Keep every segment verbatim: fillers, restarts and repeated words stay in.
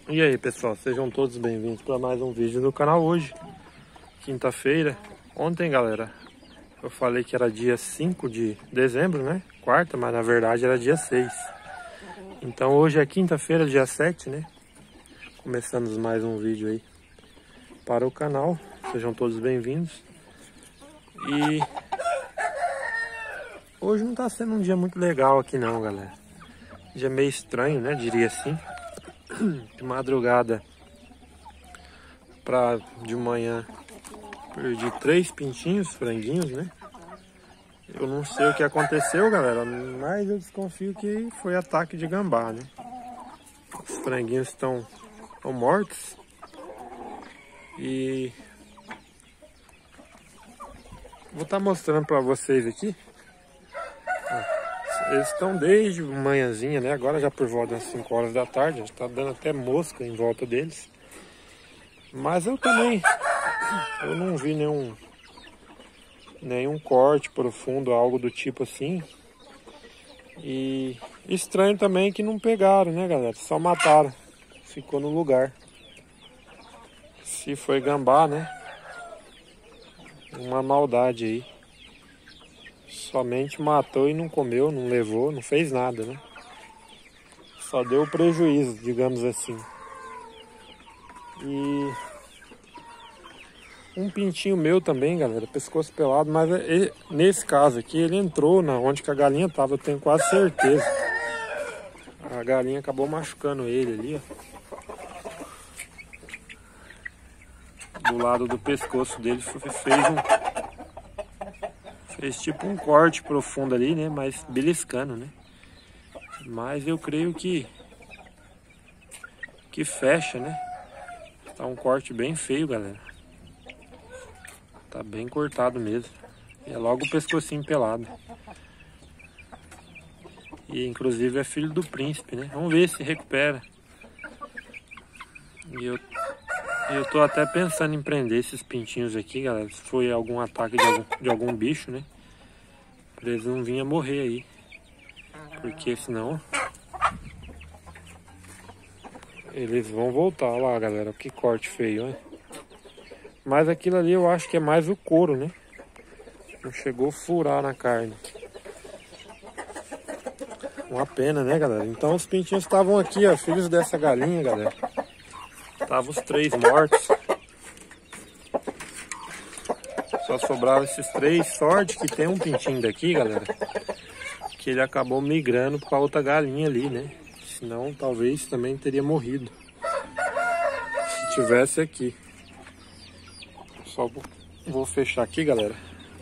E aí pessoal, sejam todos bem-vindos para mais um vídeo do canal hoje, quinta-feira. Ontem, galera, eu falei que era dia cinco de dezembro, né? Quarta, mas na verdade era dia seis. Então hoje é quinta-feira, dia sete, né? Começamos mais um vídeo aí para o canal. Sejam todos bem-vindos. E hoje não tá sendo um dia muito legal aqui não, galera. Dia meio estranho, né? Diria assim. De madrugada para de manhã perdi três pintinhos, franguinhos, né? Eu não sei o que aconteceu, galera, mas eu desconfio que foi ataque de gambá, né? Os franguinhos estão, estão mortos e vou estar mostrando para vocês aqui. Eles estão desde manhãzinha, né? Agora já por volta das cinco horas da tarde. Está dando até mosca em volta deles. Mas eu também... Eu não vi nenhum... Nenhum corte profundo, algo do tipo assim. E estranho também que não pegaram, né, galera? Só mataram. Ficou no lugar. Se foi gambá, né? Uma maldade aí. Somente matou e não comeu, não levou, não fez nada, né? Só deu prejuízo, digamos assim. E um pintinho meu também, galera, pescoço pelado, mas ele, nesse caso aqui ele entrou na onde que a galinha tava, eu tenho quase certeza. A galinha acabou machucando ele ali, ó. Do lado do pescoço dele fez um Fez tipo um corte profundo ali, né? Mas beliscando, né? Mas eu creio que... Que fecha, né? Tá um corte bem feio, galera. Tá bem cortado mesmo. E é logo o pescocinho pelado. E inclusive é filho do príncipe, né? Vamos ver se recupera. E eu... Eu tô até pensando em prender esses pintinhos aqui, galera. Se foi algum ataque de algum, de algum bicho, né? Pra eles não virem a morrer aí. Porque senão... Eles vão voltar lá, galera. Que corte feio, né? Mas aquilo ali eu acho que é mais o couro, né? Não chegou a furar na carne. Uma pena, né, galera? Então os pintinhos estavam aqui, ó. Filhos dessa galinha, galera. Estavam os três mortos. Só sobraram esses três. Sorte que tem um pintinho daqui, galera, que ele acabou migrando para outra galinha ali, né? Senão talvez também teria morrido. Se tivesse aqui. Só vou fechar aqui, galera.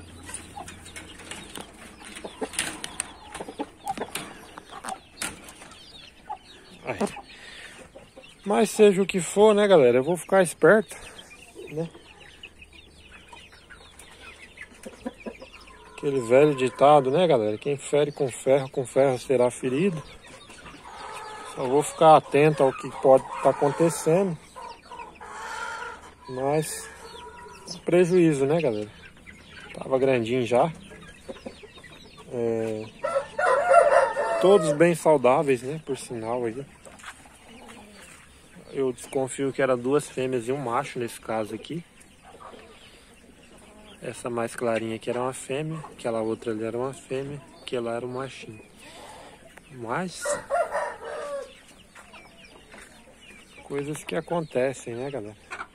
Aí. Mas seja o que for, né, galera? Eu vou ficar esperto, né? Aquele velho ditado, né, galera? Quem fere com ferro, com ferro será ferido. Só vou ficar atento ao que pode estar acontecendo. Mas prejuízo, né, galera? Tava grandinho já. É... Todos bem saudáveis, né? Por sinal aí. Eu desconfio que era duas fêmeas e um macho nesse caso aqui. Essa mais clarinha aqui era uma fêmea, aquela outra ali era uma fêmea, aquela era um machinho. Mas... coisas que acontecem, né, galera?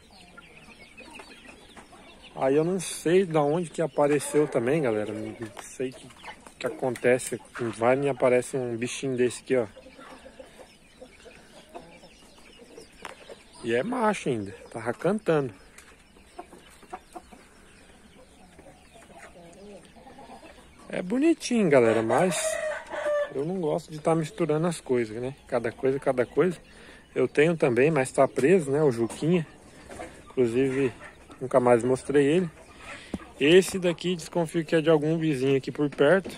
Aí eu não sei de onde que apareceu também, galera. Não sei o que, que acontece. Vai e aparece um bichinho desse aqui, ó. E é macho ainda, tava cantando. É bonitinho, galera, mas eu não gosto de estar tá misturando as coisas, né? Cada coisa, cada coisa. Eu tenho também, mas tá preso, né? O Juquinha. Inclusive, nunca mais mostrei ele. Esse daqui desconfio que é de algum vizinho aqui por perto.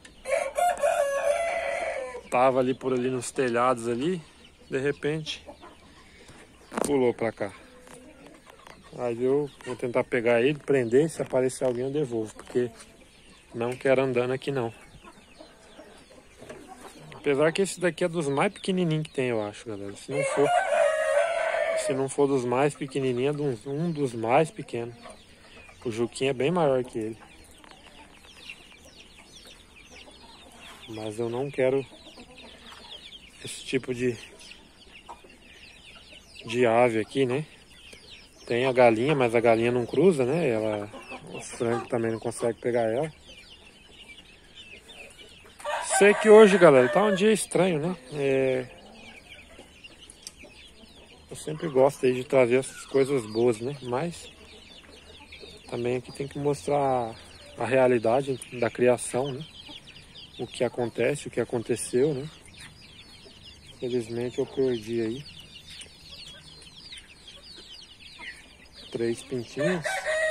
Tava ali por ali nos telhados ali. De repente... pulou pra cá. Aí eu vou tentar pegar ele, prender, se aparecer alguém eu devolvo, porque não quero andando aqui não. Apesar que esse daqui é dos mais pequenininhos que tem, eu acho, galera. Se não for, Se não for dos mais pequenininhos, é um dos mais pequenos. O Juquinha é bem maior que ele. Mas eu não quero esse tipo de, de ave aqui, né? Tem a galinha, mas a galinha não cruza, né? Ela, os frangos também não conseguem pegar ela. Sei que hoje, galera, tá um dia estranho, né? É... Eu sempre gosto aí de trazer essas coisas boas, né? Mas também aqui tem que mostrar a realidade da criação, né? O que acontece, o que aconteceu, né? Infelizmente eu perdi aí três pintinhos.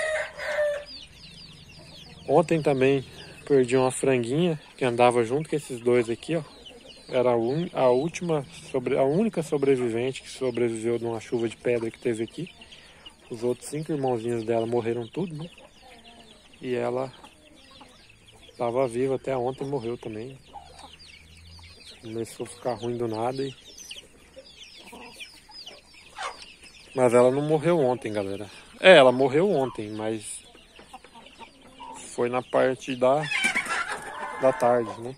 Ontem também perdi uma franguinha que andava junto com esses dois aqui, ó. Era a, un... a última, sobre... a única sobrevivente que sobreviveu de uma chuva de pedra que teve aqui. Os outros cinco irmãozinhos dela morreram tudo, né? E ela estava viva até ontem e morreu também. Começou a ficar ruim do nada. E... Mas ela não morreu ontem, galera. É, ela morreu ontem, mas foi na parte da, da tarde, né?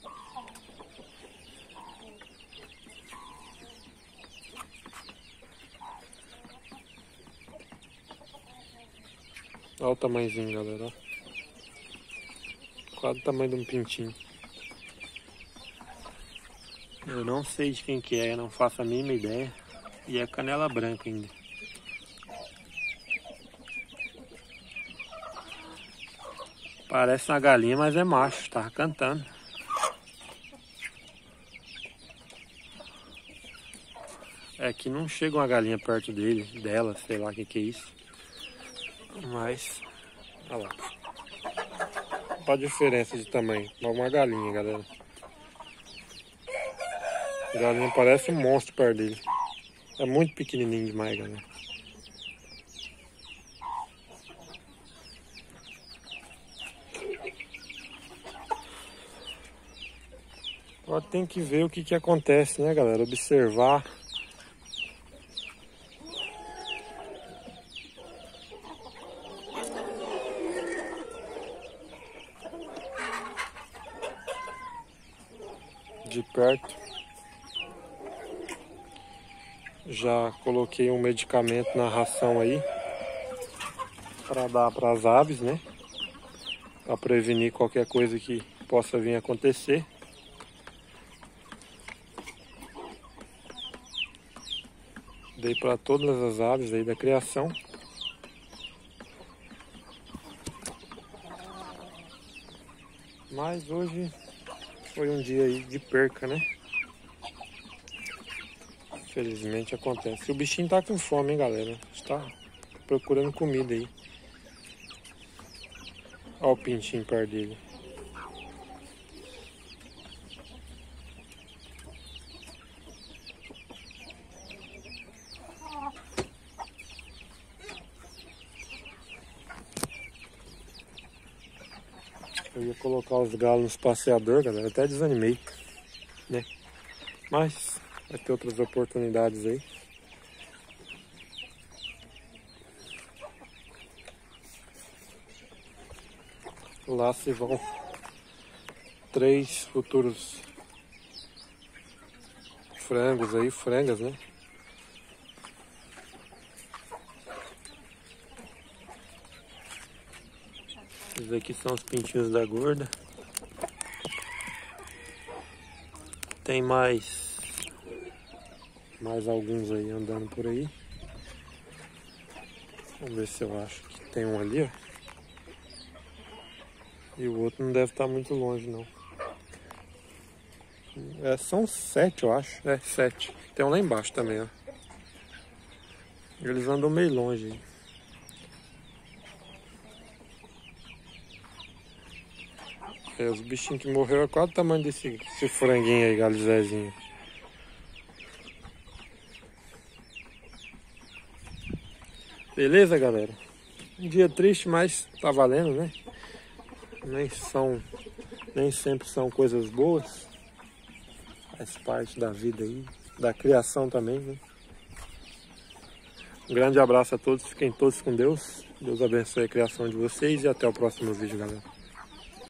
Olha o tamanhozinho, galera. Quase o tamanho de um pintinho. Eu não sei de quem que é, não faço a mínima ideia. E é canela branca ainda. Parece uma galinha, mas é macho, tava cantando. É que não chega uma galinha perto dele, dela, sei lá o que que é isso. Mas, olha lá. Olha a diferença de tamanho. É uma galinha, galera. A galinha parece um monstro perto dele. É muito pequenininho demais, galera. Agora tem que ver o que que acontece, né, galera? Observar. De perto. Já coloquei um medicamento na ração aí para dar para as aves, né? Para prevenir qualquer coisa que possa vir a acontecer. Dei para todas as aves aí da criação. Mas hoje foi um dia aí de perca, né? Infelizmente acontece. O bichinho tá com fome, hein, galera? Está procurando comida aí. Olha o pintinho perto dele. Eu ia colocar os galos nos passeador, galera. Até desanimei, né? Mas vai ter outras oportunidades aí. Lá se vão três futuros frangos aí, frangas, né? Esses aqui são os pintinhos da gorda. Tem mais mais alguns aí andando por aí. Vamos ver se eu acho que tem um ali, ó. E o outro não deve estar muito longe, não. É, são sete, eu acho. É, sete. Tem um lá embaixo também, ó. Eles andam meio longe aí. É, os bichinhos que morreram é quase o tamanho desse, desse franguinho aí, galizezinho. Beleza, galera? Um dia triste, mas tá valendo, né? Nem são, nem sempre são coisas boas. Faz parte da vida aí, da criação também, né? Um grande abraço a todos, fiquem todos com Deus. Deus abençoe a criação de vocês e até o próximo vídeo, galera.